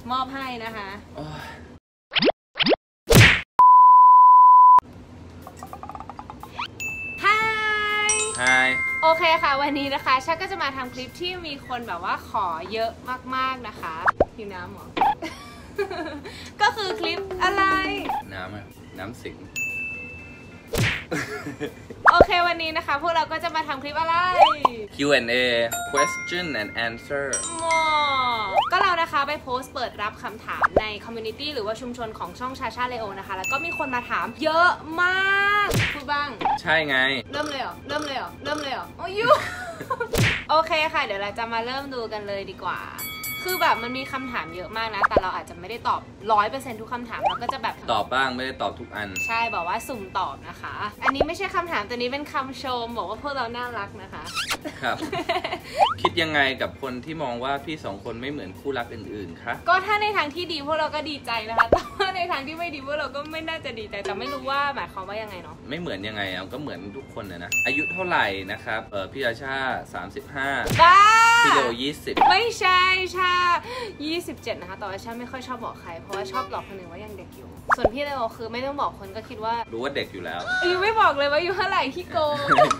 มอบให้นะคะฮายโอเคค่ะวันนี้นะคะชักก็จะมาทำคลิปที่มีคนแบบว่าขอเยอะมากๆนะคะหิวน้ำเหรอ ก็คือคลิปอะไรน้ำสิงโอเควันนี้นะคะพวกเราก็จะมาทำคลิปอะไร Q&A question and answer ก็เรานะคะไปโพสต์เปิดรับคำถามในคอมมูนิตี้หรือว่าชุมชนของช่องชาชาเลโอนะคะแล้วก็มีคนมาถามเยอะมากพูดบ้างใช่ไงเริ่มเลยเหรอโอ้ยโอเคค่ะเดี๋ยวเราจะมาเริ่มดูกันเลยดีกว่าคือแบบมันมีคำถามเยอะมากนะแต่เราอาจจะไม่ได้ตอบ 100% ทุกคำถามเราก็จะแบบตอบบ้างไม่ได้ตอบทุกอันใช่บอกว่าสุ่มตอบนะคะอันนี้ไม่ใช่คำถามตัวนี้เป็นคำชมบอกว่าพวกเราน่ารักนะคะครับ คิดยังไงกับคนที่มองว่าพี่สองคนไม่เหมือนคู่รักอื่นๆคะก็ถ้าในทางที่ดีพวกเราก็ดีใจนะคะแต่ว่าในทางที่ไม่ดีพวกเราก็ไม่น่าจะดีใจแต่ไม่รู้ว่าหมายความว่ายังไงเนาะไม่เหมือนยังไงก็เหมือนทุกคนนะอายุเท่าไหร่นะครับพี่อาชา35 บ้าพี่โล20 ไม่ใช่ชา27นะคะแต่ว่าชาไม่ค่อยชอบบอกใครเพราะว่าชอบหลอกคนอื่นว่ายังเด็กอยู่ส่วนพี่เลโอคือไม่ต้องบอกคนก็คิดว่ารู้ว่าเด็กอยู่แล้วไม่บอกเลยว่าอยู่เท่าไหร่ที่โกง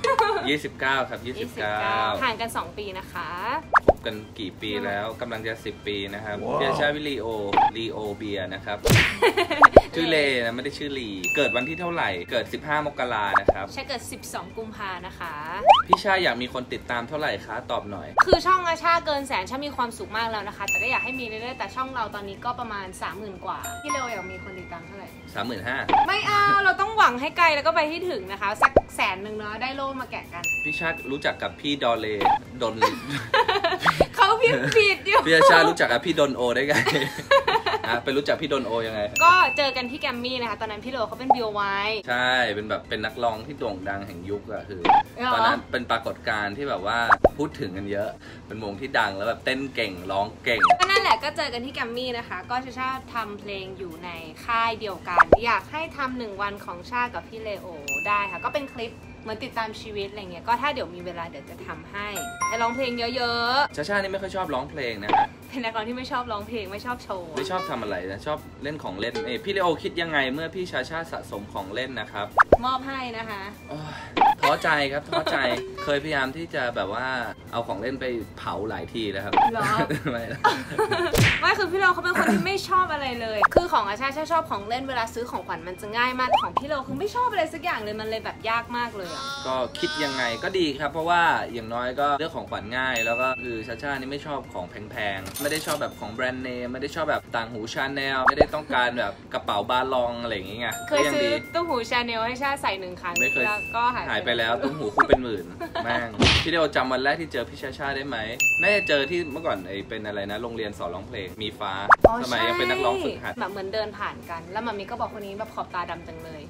29ครับ29 ห่างกัน2 ปีนะคะคบกันกี่ปีแล้วกำลังจะ10 ปีนะครับพี่อาชาวิลีโอเบียนะครับชื่อเลนะไม่ได้ชื่อลีเกิดวันที่เท่าไหร่เกิด15 มกรานะครับชาเกิด12 กุมภานะคะพี่ชาอยากมีคนติดตามเท่าไหร่คะตอบหน่อยคือช่องอาชาเกิน100,000ชามีความสุขมากแล้วนะคะแต่ก็อยากให้มีเรื่อยๆแต่ช่องเราตอนนี้ก็ประมาณ 30,000 กว่าพี่เลโออยากมีคนติดตามเท่าไหร่ 35,000 ไม่เอาเราต้องหวังให้ไกลแล้วก็ไปให้ถึงนะคะสัก100,000เนาะได้โล่มาแกะกันพี่ชารู้จักกับพี่ดอเลดนเขาผิดอยู่พี่ชารู้จักกับพี่ดนโอได้ไงไปรู้จักพี่ดนโอยังไงก็เจอกันที่แกมมี่นะคะตอนนั้นพี่โลเขาเป็นบิวไวใช่เป็นแบบเป็นนักร้องที่โด่งดังแห่งยุคอะคือตอนนั้นเป็นปรากฏการณ์ที่แบบว่าพูดถึงกันเยอะเป็นวงที่ดังแล้วแบบเต้นเก่งร้องเก่งก็นั่นแหละก็เจอกันที่แกมมี่นะคะก็ชาทำเพลงอยู่ในค่ายเดียวกันอยากให้ทำ1 วันของชากับพี่เลโอได้ค่ะก็เป็นคลิปเหมือนติดตามชีวิตอะไรเงี้ยก็ถ้าเดี๋ยวมีเวลาเดี๋ยวจะทำให้ร้องเพลงเยอะๆชานี่ไม่ค่อยชอบร้องเพลงนะเป็นนักร้องที่ไม่ชอบร้องเพลงไม่ชอบโชว์ไม่ชอบทำอะไรนะชอบเล่นของเล่นพี่เลโอคิดยังไงเมื่อพี่ชาสะสมของเล่นนะครับมอบให้นะคะท้อใจครับท้อใจเคยพยายามที่จะแบบว่าเอาของเล่นไปเผาหลายทีนะครับหรอไม่คือพี่เลโอเขาเป็นคนที่ไม่ชอบอะไรเลยคือของอาชาชอบของเล่นเวลาซื้อของขวัญมันจะง่ายมากของพี่เลโอคือไม่ชอบอะไรสักอย่างเลยมันเลยแบบยากมากเลยก็คิดยังไงก็ดีครับเพราะว่าอย่างน้อยก็เลือกของขวัญง่ายแล้วก็คือชานี่ไม่ชอบของแพงๆไม่ได้ชอบแบบของแบรนด์เนมไม่ได้ชอบแบบต่างหูชาแนลไม่ได้ต้องการแบบกระเป๋าบาลองอะไรอย่างเงี้ยเคยซื้อตุ้งหูชาแนลให้ชาใส่1 ครั้งไม่เคยก็หายไปแล้วตุ้งหูคู่เป็นหมื่นแม่งพี่เดียวจำวันแรกที่เจอพี่ชาได้ไหมน่าจะเจอที่เมื่อก่อนเป็นอะไรนะโรงเรียนสอนร้องเพลงมีฟ้าสมัยยังเป็นนักร้องฝึกหัดแบบเหมือนเดินผ่านกันแล้วมัมมี่ก็บอกคนนี้แบบขอบตาดำจังเลย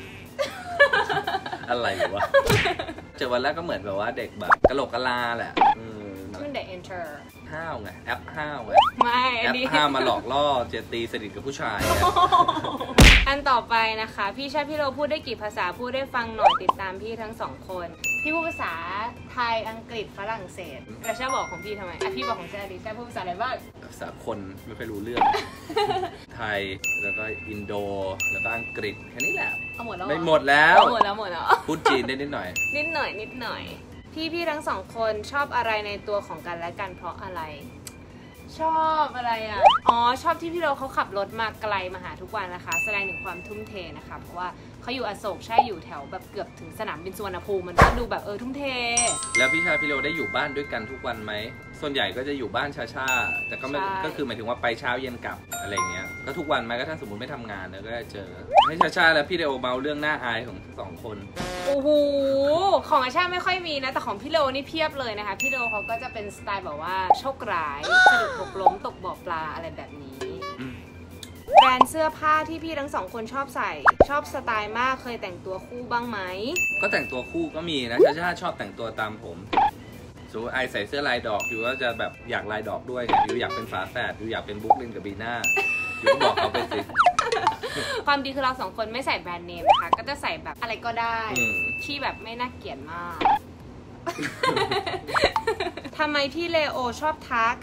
อะไรวะเจอวันแรกก็เหมือนแบบว่าเด็กแบบกะโหลกกะลาแหละเป็นเด็ก enter ห้าวไงแอปห้าวไงไม่แอปห้าวมาหลอกล่อเจตีสนิทกับผู้ชายอันต่อไปนะคะพี่ชาพี่โรพูดได้กี่ภาษาพูดได้ฟังหน่อยติดตามพี่ทั้ง2 คนพี่พูดภาษาไทยอังกฤษฝรั่งเศสแล้วชาบอกของพี่ทำไมพี่บอกของชาดิชาพูดภาษาอะไรบ้างภาษาคนไม่ค่อยรู้เรื่องไทยแล้วก็อินโดแล้วก็อังกฤษแค่นี้แหละหมดแล้วไม่หมดแล้วพูดจีนได้นิดหน่อยนิดหน่อยพี่ทั้ง2 คนชอบอะไรในตัวของกันและกันเพราะอะไรชอบอะไรชอบที่พี่โรเขาขับรถมาไกลมาหาทุกวันนะคะแสดงถึงความทุ่มเทนะคะเพราะว่าเขาอยู่อโศกใช่อยู่แถวแบบเกือบถึงสนามบินสุวรรณภูมิมันก็ดูแบบทุ่มเทแล้วพี่ชาพี่โรได้อยู่บ้านด้วยกันทุกวันไหมส่วนใหญ่ก็จะอยู่บ้านชาแต่ก็ไม่ก็คือหมายถึงว่าไปเช้าเย็นกลับอะไรเงี้ยก็ทุกวันไหมก็ถ้าสมมติไม่ทำงานก็ได้เจอให้ชาและพี่เลโอเมาเรื่องหน้าอายของ2 คนโอ้โหของอาชาไม่ค่อยมีนะแต่ของพี่เลโอนี่เพียบเลยนะคะพี่เลโอเขาก็จะเป็นสไตล์แบบว่าโชคร้ายสะดุดหกล้มตกบ่อปลาอะไรแบบนี้แบรนด์เสื้อผ้าที่พี่ทั้ง2 คนชอบใส่ชอบสไตล์มากเคยแต่งตัวคู่บ้างไหมก็แต่งตัวคู่ก็มีนะชาชอบแต่งตัวตามผมสมมติไอใส่เสื้อลายดอกอยู่ก็จะแบบอยากลายดอกด้วยไงอยู่อยากเป็นฝาแฝดอยู่อยากเป็นบุ๊กลินกับบีน่าอยู่ก็บอกเขาไปสิความดีคือเรา2 คนไม่ใส่แบรนด์เนมนะคะก็จะใส่แบบอะไรก็ได้ที่แบบไม่น่าเกลียดมากทำไมพี่เลโอชอบท้ากับพี่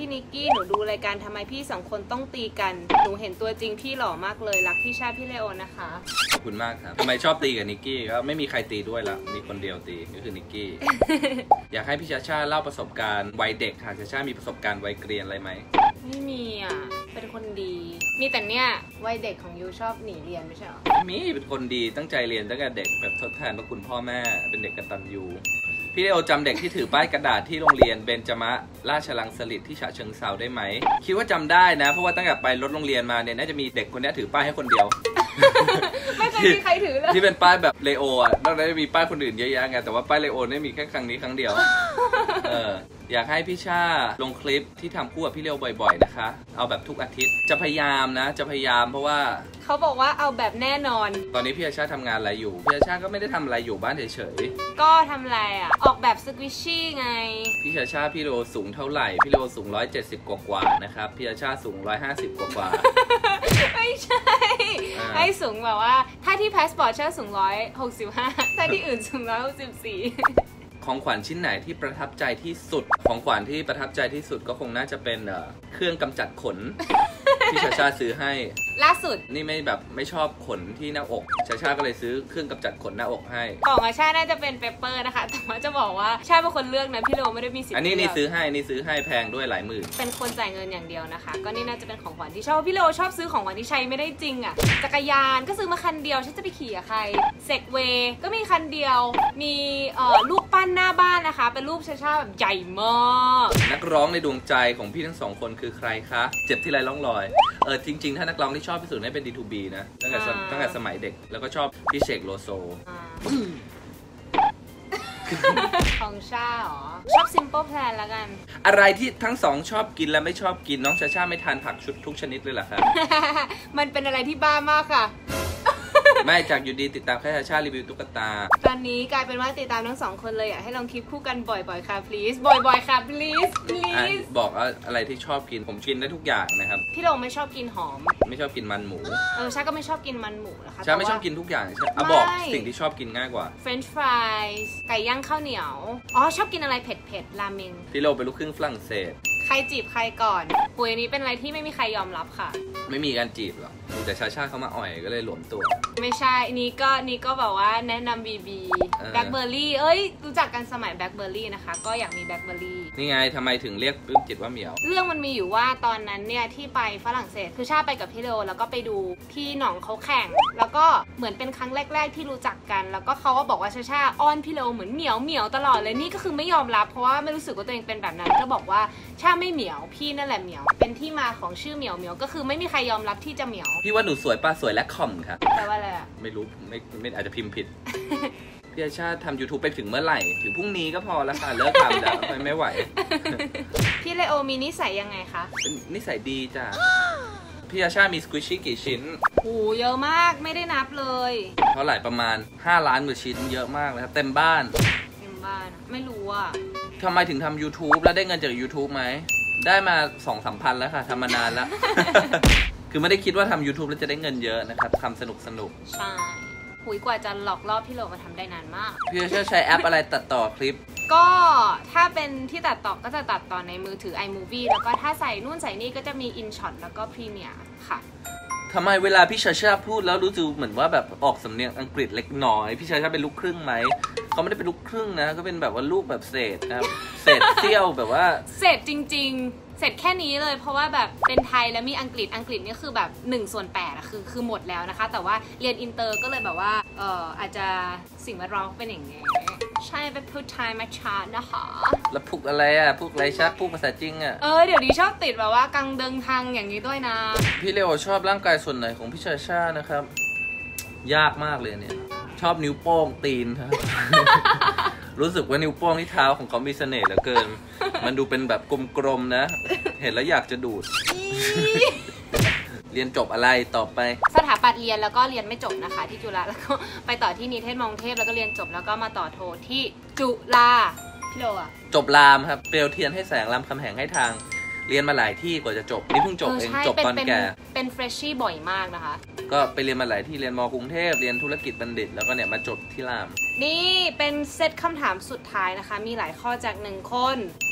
พี่นิกกี้หนูดูรายการทำไมพี่สองคนต้องตีกันหนูเห็นตัวจริงพี่หล่อมากเลยรักพี่ชาพี่เลโอนะคะขอบคุณมากครับทำไมชอบตีกับนิกกี้ก็ไม่มีใครตีด้วยละมีคนเดียวตีก็คือนิกกี้ อยากให้พี่ชาชาเล่าประสบการณ์วัยเด็กค่ะชาชามีประสบการณ์วัยเกรียนอะไรไหมไม่มีอ่ะเป็นคนดีมีแต่เนี่ยวัยเด็กของยูชอบหนีเรียนไม่ใช่หรอมีเป็นคนดีตั้งใจเรียนตั้งแต่เด็กแบบทดแทนพระคุณพ่อแม่เป็นเด็กกตัญญูพี่เลโอจำเด็กที่ถือป้ายกระดาษที่โรงเรียนเบญจมะราชลังสฤษฎ์ที่ฉะเชิงเทราได้ไหมคิดว่าจำได้นะเพราะว่าตั้งแต่ไปรถโรงเรียนมาเนี่ยน่าจะมีเด็กคนนี้ถือป้ายให้คนเดียวไม่เคยมีใครถือเลยที่เป็นป้ายแบบเลโออ่ะนอกจากจะมีป้ายคนอื่นเยอะแยะไงแต่ว่าป้ายเลโอเนี่ยมีแค่ครั้งนี้ครั้งเดียวอยากให้พี่ชาลงคลิปที่ทำคู่กับพี่เลโอบ่อยๆนะคะเอาแบบทุกอาทิตย์จะพยายามนะจะพยายามเพราะว่าเขาบอกว่าเอาแบบแน่นอนตอนนี้พี่ชาทำงานอะไรอยู่พี่ชาก็ไม่ได้ทำอะไรอยู่บ้านเฉยๆก็ทำอะไรอ่ะออกแบบสควิชชี่ไงพี่ชาพี่เลโอสูงเท่าไหร่พี่เลโอสูง170กว่านะครับพี่ชาสูง150กว่าไม่ใช่ให้สูงแบบว่าถ้าที่พาสปอร์ตชาสูง165ถ้าที่อื่นสูง164 ของขวัญชิ้นไหนที่ประทับใจที่สุดของขวัญที่ประทับใจที่สุดก็คงน่าจะเป็นเครื่องกำจัดขนที่ชาชาซื้อให้ล่าสุดนี่ไม่ชอบขนที่หน้าอกชาชาก็เลยซื้อเครื่องกำจัดขนหน้าอกให้ของชาน่าจะเป็นเปเปอร์นะคะแต่ว่าจะบอกว่าชาเป็นคนเลือกนะพี่โรไม่ได้มีสิทธิ์อันนี้นี่ซื้อให้แพงด้วยหลายหมื่นเป็นคนจ่ายเงินอย่างเดียวนะคะก็นี่น่าจะเป็นของขวัญที่ชอบพี่โรชอบซื้อของขวัญที่ใช้ไม่ได้จริงอ่ะจักรยานก็ซื้อมาคันเดียวฉันจะไปขี่กับใครเซกเวย์ก็มีคันเดียวมีรูปปั้นหน้าบ้านนะคะเป็นรูปชาชาแบบใหญ่มากนักร้องในดวงใจของพี่ทั้งสองคนคือใครคะเจ็บที่ไรล่องรอยจริงๆถ้านักร้องที่ชอบที่สุดนี่เป็น D2B นะตั้งแต่สมัยเด็กแล้วก็ชอบพี่เสกโลโซของชาหรอชอบ Simple Plan แล้วกันอะไรที่ทั้งสองชอบกินและไม่ชอบกินน้องชาชาไม่ทานผักทุกชนิดเลยเหรอครับมันเป็นอะไรที่บ้ามากค่ะไม่จากอยู่ดีติดตามแค่ชาชารีวิวตุ๊กตาตอนนี้กลายเป็นว่าติดตามทั้งสองคนเลยอยากให้ลองคลิปคู่กันบ่อยๆค่ะ please บ่อยๆค่ะ please บอกอะไรที่ชอบกินผมกินได้ทุกอย่างนะครับพี่ลงไม่ชอบกินหอมไม่ชอบกินมันหมูชาก็ไม่ชอบกินมันหมูนะคะชาไม่ชอบกินทุกอย่างบอกสิ่งที่ชอบกินง่ายกว่า French fries ไก่ย่างข้าวเหนียวชอบกินอะไรเผ็ดราเมงพี่โรเป็นลูกครึ่งฝรั่งเศสใครจีบใครก่อนปุยนี้เป็นอะไรที่ไม่มีใครยอมรับค่ะไม่มีการจีบหรอกแต่ชาชาเขามาอ่อยก็เลยหลวมตัวไม่ใช่นี่ก็แบบว่าแนะนำBBแบล็คเบอร์รี่รู้จักกันสมัยแบล็คเบอร์รี่นะคะก็อยากมีแบล็คเบอร์รี่นี่ไงทำไมถึงเรียกปลื้มจิตว่าเหมียวเรื่องมันมีอยู่ว่าตอนนั้นเนี่ยที่ไปฝรั่งเศสคือชาไปกับพี่โรแล้วก็ไปดูพี่หน่องเขาแข่งแล้วก็เหมือนเป็นครั้งแรกๆที่รู้จักกันแล้วก็เขาก็บอกว่าชาอ้อนพี่โรเหมือนเหมียวตลอดเลยนี่ก็คือไม่ยอมรับเพราะว่าไม่รู้สึกว่าตัวเองเป็นแบบนั้นก็บอกว่าชาไม่เหมียวพี่นั่นแหละเหมียวเป็นที่มาของชื่อเหมียวก็คือไม่มีใครยอมรับที่จะเหมียวพี่ว่าหนูสวยป้าสวยและคอมค่ะแปลว่าอะไรอ่ะไม่รู้ไม่อาจจะพิมพ์ผิดพี่ชาทำ YouTube ไปถึงเมื่อไหร่ถึงพรุ่งนี้ก็พอแล้วค่ะเลิกทำแล้วไม่ไหวพี่เลโอมีนิสัยยังไงคะเป็นนิสัยดีจ้ะพี่ชามีสควิชชี่กี่ชิ้นเยอะมากไม่ได้นับเลยเท่าไหร่ประมาณ5 ล้านกว่าชิ้นเยอะมากนะครับเต็มบ้านไม่รู้อ่ะทำไมถึงทำ YouTube แล้วได้เงินจาก YouTube ไหมได้มา 2-3 พันแล้วค่ะทำมานานแล้ว คือไม่ได้คิดว่าทำ YouTube แล้วจะได้เงินเยอะนะครับทำสนุกใช่กว่าจะหลอกล่อพี่โลมาทำได้นานมากพี่จะใช้แอปอะไรตัดต่อคลิปก็ถ้าเป็นที่ตัดต่อก็จะตัดต่อในมือถือ iMovie แล้วก็ถ้าใส่นู่นใส่นี่ก็จะมี InShot แล้วก็ Premiere ค่ะทำไมเวลาพี่ชาชาพูดแล้วรู้สึกเหมือนว่าแบบออกสำเนียงอังกฤษเล็กน้อยพี่ชาชาเป็นลูกครึ่งไหมเขาไม่ได้เป็นลูกครึ่งนะก็เป็นแบบว่าลูกแบบเศษนะครับเศษเสี้ยวแบบว่าเศษจริงๆเสร็จแค่นี้เลยเพราะว่าแบบเป็นไทยแล้วมีอังกฤษนี่คือแบบ1/8อะคือหมดแล้วนะคะแต่ว่าเรียนอินเตอร์ก็เลยแบบว่าอาจจะสิ่งแวดล้อมเป็นอย่างนี้ใช่ไปพูดไทยมาชาร์นะคะแล้วพูดอะไรอะพูดอะไรชักพูดภาษาจริงอะเดี๋ยวนี้ชอบติดแบบว่ากังเดิงทางอย่างนี้ด้วยนะพี่เลโอชอบร่างกายส่วนไหนของพี่ชาชานะครับยากมากเลยเนี่ยชอบนิ้วโป้งตีนครับ รู้สึกว่านิ้วโป้งที่เท้าของเขามีเสน่ห์เหลือเกินมันดูเป็นแบบกลมๆนะเห็นแล้วอยากจะดูด เรียนจบอะไรต่อไปสถาปัตย์เรียนแล้วก็เรียนไม่จบนะคะที่จุฬาแล้วก็ไปต่อที่นิเทศมองเทพแล้วก็เรียนจบแล้วก็มาต่อโทที่จุฬาพี่โลอะจบรามครับเปลวเทียนให้แสงรามคำแหงให้ทางเรียนมาหลายที่กว่าจะจบนี่เพิ่งจบเองจบตอนแก่เป็นเฟรชชี่บ่อยมากนะคะก็ไปเรียนมาหลายที่เรียนม.กรุงเทพเรียนธุรกิจบัณฑิตแล้วก็เนี่ยมาจบที่รามนี่เป็นเซตคำถามสุดท้ายนะคะมีหลายข้อจาก1 คน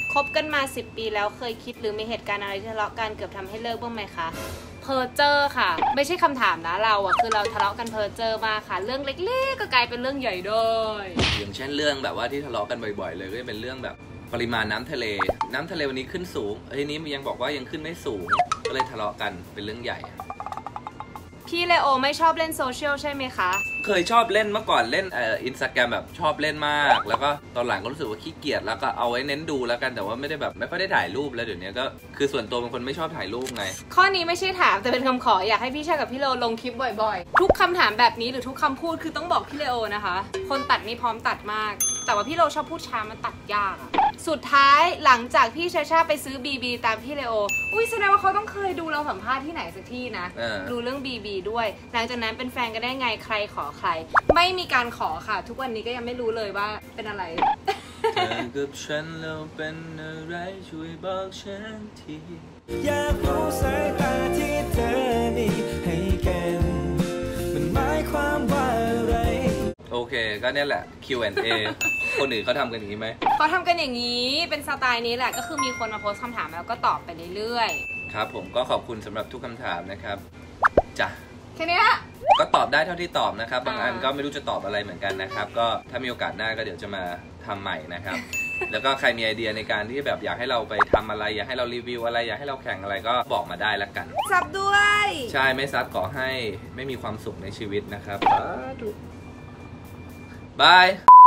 คบกันมา10 ปีแล้วเคยคิดหรือมีเหตุการณ์อะไรที่ทะเลาะกันเกือบทำให้เลิกบ้างไหมคะเพอเจอร์ค่ะไม่ใช่คำถามนะเราอะคือเราทะเลาะกันเพอเจอร์มากค่ะเรื่องเล็กๆก็กลายเป็นเรื่องใหญ่ด้วยอย่างเช่นเรื่องแบบว่าที่ทะเลาะกันบ่อยๆเลยก็จะเป็นเรื่องแบบปริมาณน้ำทะเลวันนี้ขึ้นสูงทีนี้ยังบอกว่ายังขึ้นไม่สูงก็เลยทะเลาะกันเป็นเรื่องใหญ่พี่เลโอไม่ชอบเล่นโซเชียลใช่ไหมคะเคยชอบเล่นเมื่อก่อนเล่นInstagram แบบชอบเล่นมากแล้วก็ตอนหลังก็รู้สึกว่าขี้เกียจแล้วก็เอาไว้เน้นดูแล้วกันแต่ว่าไม่ได้แบบไม่ค่อยได้ถ่ายรูปแล้วเดี๋ยวนี้ก็คือส่วนตัวเป็นคนไม่ชอบถ่ายรูปไงข้อนี้ไม่ใช่ถามแต่เป็นคำขออยากให้พี่ชายกับพี่เลโอลงคลิปบ่อยๆทุกคำถามแบบนี้หรือทุกคำพูดคือต้องบอกพี่เลโอนะคะคนตัดนี่พร้อมตัดมากแต่ว่าพี่เลโอชอบพูดช้ามันตัดยากสุดท้ายหลังจากพี่ชาชาไปซื้อบีตามพี่เลโออุ้ยแสดงว่าเขาต้องเคยดูเราสัมภาษณ์ที่ไหนสักที่นะดูเรื่องบีด้วยหลังจากนั้นเป็นแฟนกันได้ไงใครขอใครไม่มีการขอค่ะทุกวันนี้ก็ยังไม่รู้เลยว่าเป็นอะไรเธอกับฉันเราเป็นอะไรช่วยบอกฉันทีอยากรู้สายตาที่เธอมีให้กันมันหมายความว่าอะไรโอเคก็เนี่ยแหละ Q&A คนอื่นเขาทำกันอย่างนี้ไหมเขาทำกันอย่างนี้เป็นสไตล์นี้แหละก็คือมีคนมาโพสต์คำถามแล้วก็ตอบไปเรื่อยๆครับผมก็ขอบคุณสำหรับทุกคำถามนะครับจ้ะแค่นี้ก็ตอบได้เท่าที่ตอบนะครับบางอันก็ไม่รู้จะตอบอะไรเหมือนกันนะครับก็ถ้ามีโอกาสหน้าก็เดี๋ยวจะมาทำใหม่นะครับแล้วก็ใครมีไอเดียในการที่แบบอยากให้เราไปทำอะไรอยากให้เรารีวิวอะไรอยากให้เราแข่งอะไรก็บอกมาได้ละกันซับด้วยใช่ไม่ซับขอให้ไม่มีความสุขในชีวิตนะครับบาย